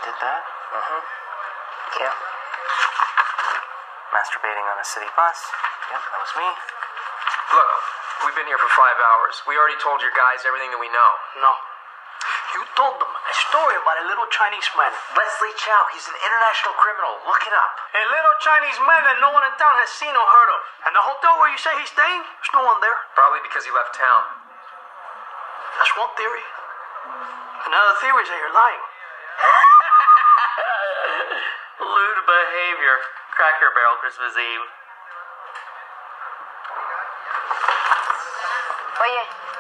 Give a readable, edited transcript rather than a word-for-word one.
did that? Mm-hmm. Yeah. Masturbating on a city bus? Yep, that was me. Look, we've been here for 5 hours. We already told your guys everything that we know. No. You told them a story about a little Chinese man. Leslie Chow, he's an international criminal. Look it up. A little Chinese man that no one in town has seen or heard of. And the hotel where you say he's staying, there's no one there. Probably because he left town. That's one theory. Another theory is that you're lying. Lewd behavior. Cracker Barrel Christmas Eve. Oye,